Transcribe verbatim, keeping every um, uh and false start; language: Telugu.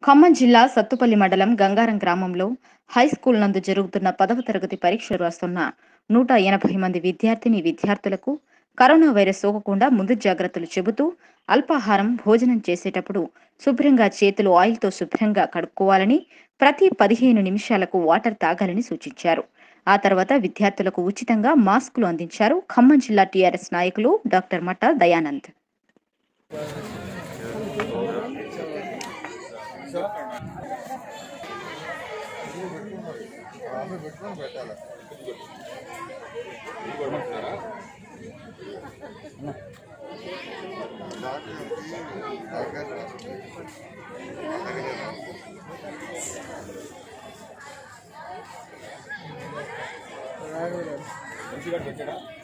ఖమ్మం జిల్లా సత్తుపల్లి మండలం గంగారం గ్రామంలో హైస్కూల్ నందు జరుగుతున్న పదవ తరగతి పరీక్షలు రాస్తున్న నూట ఎనభై మంది విద్యార్థిని విద్యార్థులకు కరోనా వైరస్ సోకకుండా ముందు జాగ్రత్తలు చెబుతూ అల్పాహారం భోజనం చేసేటప్పుడు శుభ్రంగా చేతులు ఆయిల్తో శుభ్రంగా కడుక్కోవాలని, ప్రతి పదిహేను నిమిషాలకు వాటర్ తాగాలని సూచించారు. ఆ తర్వాత విద్యార్థులకు ఉచితంగా మాస్కులు అందించారు ఖమ్మం జిల్లా టీఆర్ఎస్ నాయకులు డాక్టర్ మట్ట దయానంద్. మంచిగా